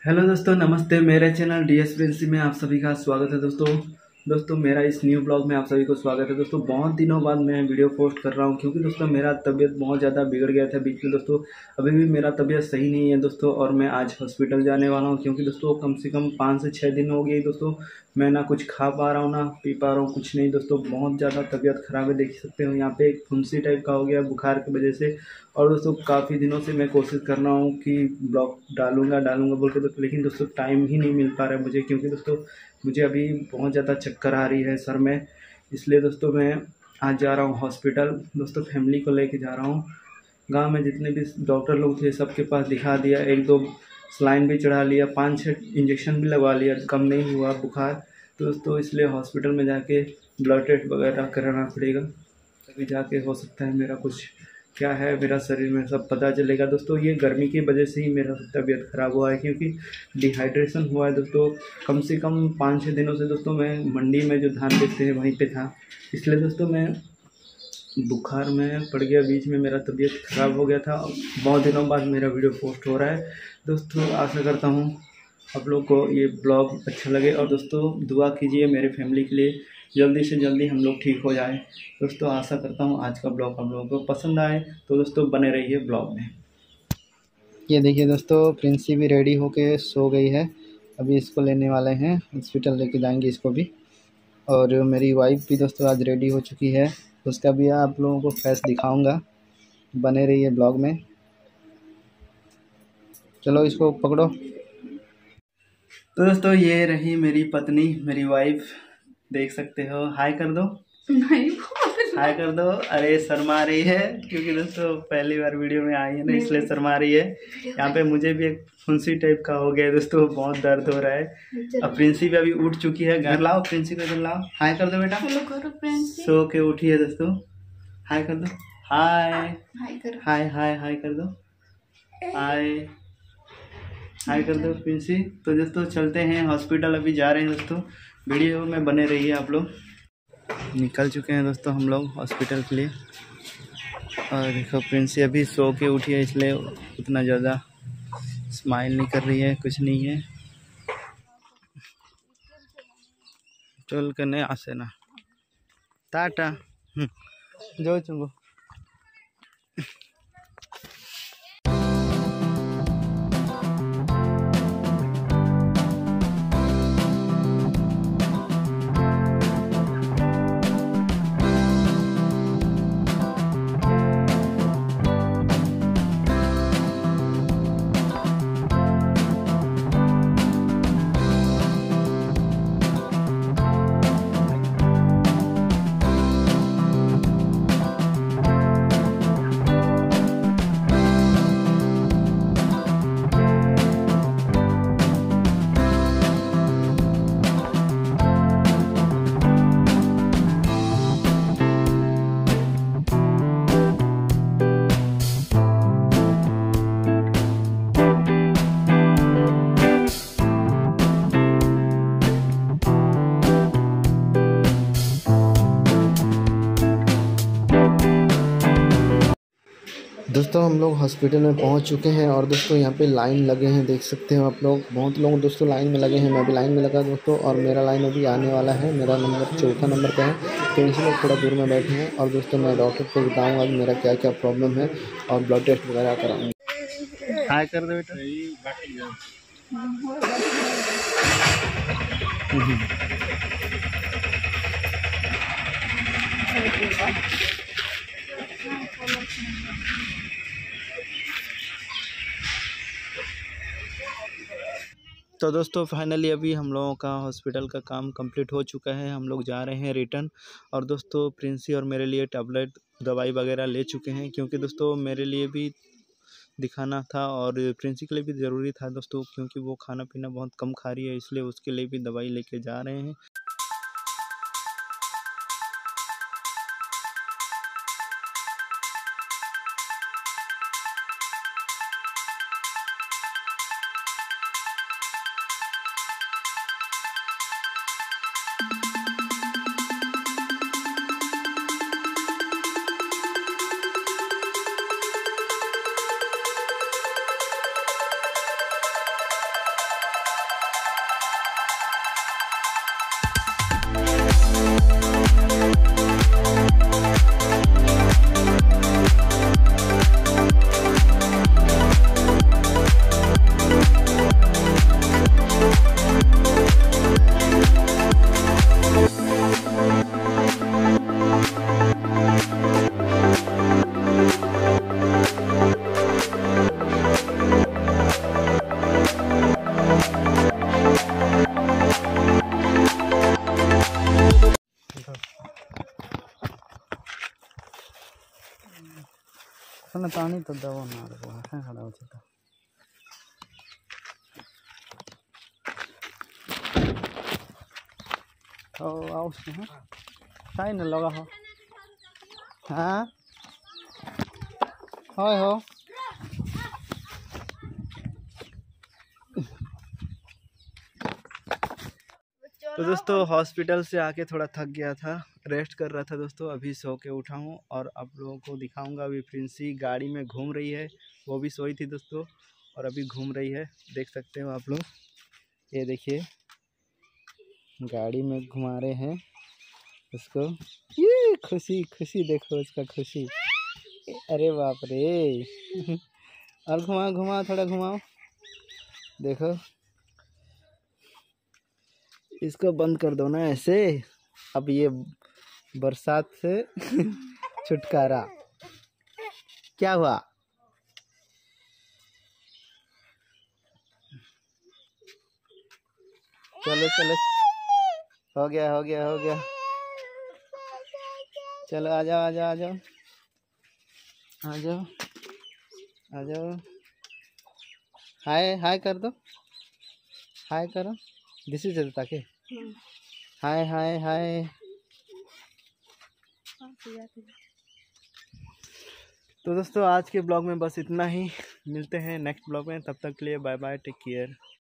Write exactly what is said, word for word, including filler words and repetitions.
Hello दोस्तों, नमस्ते। मेरे चैनल डी एस प्रिंसी में आप सभी का स्वागत है। दोस्तों दोस्तों मेरा इस न्यू ब्लॉग में आप सभी को स्वागत है। दोस्तों बहुत दिनों बाद मैं वीडियो पोस्ट कर रहा हूं क्योंकि दोस्तों मेरा तबीयत बहुत ज़्यादा बिगड़ गया था बीच में। दोस्तों अभी भी मेरा तबीयत सही नहीं है दोस्तों, और मैं आज हॉस्पिटल जाने वाला हूं क्योंकि दोस्तों कम से कम पाँच से छः दिन हो गए दोस्तों। मैं ना कुछ खा पा रहा हूँ ना पी पा रहा हूँ, कुछ नहीं दोस्तों। बहुत ज़्यादा तबीयत ख़राब है, देख सकते हो यहाँ पे एक फुंसी टाइप का हो गया बुखार की वजह से। और दोस्तों काफ़ी दिनों से मैं कोशिश कर रहा हूँ कि ब्लॉग डालूंगा डालूंगा बोल के दोस्तों, लेकिन दोस्तों टाइम ही नहीं मिल पा रहा है मुझे, क्योंकि दोस्तों मुझे अभी बहुत ज़्यादा चक्कर आ रही है सर में। इसलिए दोस्तों मैं आज जा रहा हूँ हॉस्पिटल दोस्तों, फैमिली को लेके जा रहा हूँ। गांव में जितने भी डॉक्टर लोग थे सबके पास दिखा दिया, एक दो सलाइन भी चढ़ा लिया, पाँच छः इंजेक्शन भी लगवा लिया, कम नहीं हुआ बुखार। तो दोस्तों इसलिए हॉस्पिटल में जाके ब्लड टेस्ट वगैरह कराना पड़ेगा, तभी जाके हो सकता है मेरा कुछ क्या है मेरा शरीर में सब पता चलेगा। दोस्तों ये गर्मी की वजह से ही मेरा तबीयत ख़राब हुआ है, क्योंकि डिहाइड्रेशन हुआ है दोस्तों। कम से कम पाँच छः दिनों से दोस्तों मैं मंडी में जो धान बेचते हैं वहीं पे था, इसलिए दोस्तों मैं बुखार में पड़ गया, बीच में मेरा तबीयत ख़राब हो गया था। बहुत दिनों बाद मेरा वीडियो पोस्ट हो रहा है दोस्तों। आशा करता हूँ आप लोग को ये ब्लॉग अच्छा लगे, और दोस्तों दुआ कीजिए मेरे फैमिली के लिए, जल्दी से जल्दी हम लोग ठीक हो जाएं। दोस्तों आशा करता हूँ आज का ब्लॉग आप लोगों को पसंद आए, तो दोस्तों बने रहिए ब्लॉग में। ये देखिए दोस्तों, प्रिंसी भी रेडी होके सो गई है। अभी इसको लेने वाले हैं, हॉस्पिटल लेके जाएंगे इसको भी। और मेरी वाइफ भी दोस्तों आज रेडी हो चुकी है, उसका भी आप लोगों को फेस दिखाऊंगा। बने रहिए ब्लॉग में। चलो इसको पकड़ो। तो दोस्तों ये रही मेरी पत्नी, मेरी वाइफ, देख सकते हो। हाय कर दो, हाय कर दो। अरे शर्मा रही है क्योंकि दोस्तों पहली बार वीडियो में आई है ना, इसलिए शर्मा रही है। यहाँ पे मुझे भी एक फुंसी टाइप का हो गया है दोस्तों, बहुत दर्द हो रहा है। अब प्रिंसी भी अभी उठ चुकी है, घर लाओ प्रिंसी को, घर लाओ। हाय कर दो बेटा, सो के उठी है दोस्तों। हाय कर दो, हाय हाय हाय हाय कर दो, हाय हाय कर दो प्रिंसी। तो दोस्तों चलते हैं हॉस्पिटल, अभी जा रहे हैं दोस्तों। वीडियो में बने रहिए आप लोग। निकल चुके हैं दोस्तों हम लोग हॉस्पिटल के लिए। और देखो प्रिंसी अभी सो के उठी है, इसलिए उतना ज़्यादा स्माइल नहीं कर रही है, कुछ नहीं है। चल के नहीं आसे ना टाटा जो चुंगो। दोस्तों हम लोग हॉस्पिटल में पहुंच चुके हैं, और दोस्तों यहाँ पे लाइन लगे हैं, देख सकते हो आप लोग। बहुत लोग दोस्तों लाइन में लगे हैं, मैं भी लाइन में लगा दोस्तों। और मेरा लाइन अभी आने वाला है, मेरा नंबर चौथा नंबर पे है। तो इसी लोग थोड़ा दूर में बैठे हैं। और दोस्तों मैं डॉक्टर को बताऊँगा कि मेरा क्या क्या प्रॉब्लम है, और ब्लड टेस्ट वगैरह कराऊँगा। हाय कर दो बेटा। तो दोस्तों फाइनली अभी हम लोगों का हॉस्पिटल का काम कंप्लीट हो चुका है, हम लोग जा रहे हैं रिटर्न। और दोस्तों प्रिंसी और मेरे लिए टैबलेट दवाई वगैरह ले चुके हैं, क्योंकि दोस्तों मेरे लिए भी दिखाना था और प्रिंसी के लिए भी ज़रूरी था दोस्तों, क्योंकि वो खाना पीना बहुत कम खा रही है, इसलिए उसके लिए भी दवाई लेके जा रहे हैं। ना तानी तो दवा ना रे है खड़ा हो चुका ओ आओ हां साइन लगा हो हां होय हो तो दोस्तों हॉस्पिटल से आके थोड़ा थक गया था, रेस्ट कर रहा था दोस्तों। अभी सो के उठा हूँ और आप लोगों को दिखाऊंगा। अभी प्रिंसी गाड़ी में घूम रही है, वो भी सोई थी दोस्तों और अभी घूम रही है, देख सकते हो आप लोग। ये देखिए गाड़ी में घुमा रहे हैं उसको। ये खुशी खुशी देखो उसका खुशी, अरे बाप रे। और घुमाओ घुमाओ थोड़ा घुमाओ, देखो इसको बंद कर दो ना ऐसे। अब ये बरसात से छुटकारा। क्या हुआ? चलो चलो हो गया हो गया हो गया। चलो आ जाओ आ जाओ आ जाओ आ जाओ आ जाओ। हाय हाय कर दो, हाय करो दिसी से ताके हाय हाय हाय। तो दोस्तों आज के ब्लॉग में बस इतना ही, मिलते हैं नेक्स्ट ब्लॉग में, तब तक के लिए बाय बाय, टेक केयर।